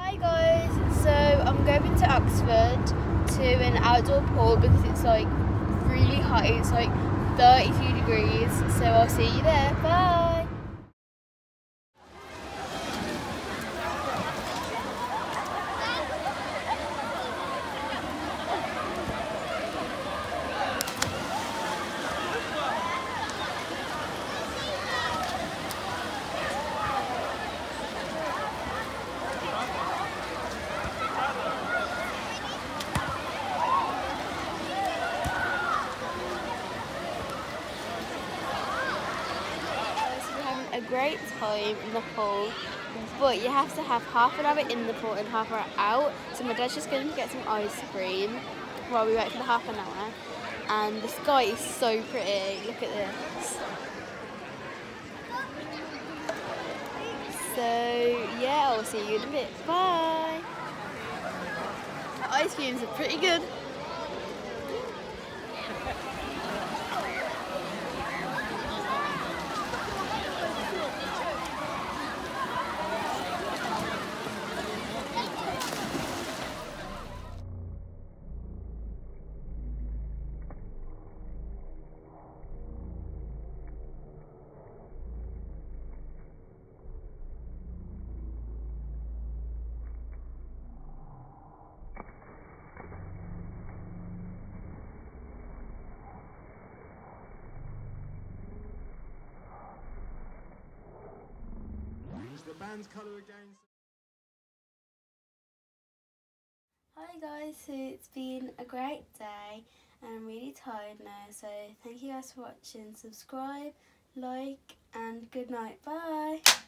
Hi guys, so I'm going to Oxford to an outdoor pool because it's like really hot, it's like 32 degrees, so I'll see you there, bye! A great time in the pool, but you have to have half an hour in the pool and half an hour out. So my dad's just going to get some ice cream while we wait for the half an hour. And the sky is so pretty. Look at this. So yeah, I'll see you in a bit. Bye. The ice creams are pretty good. The band's colour again. Hi guys, so it's been a great day and I'm really tired now, so thank you guys for watching. Subscribe, like and good night, bye.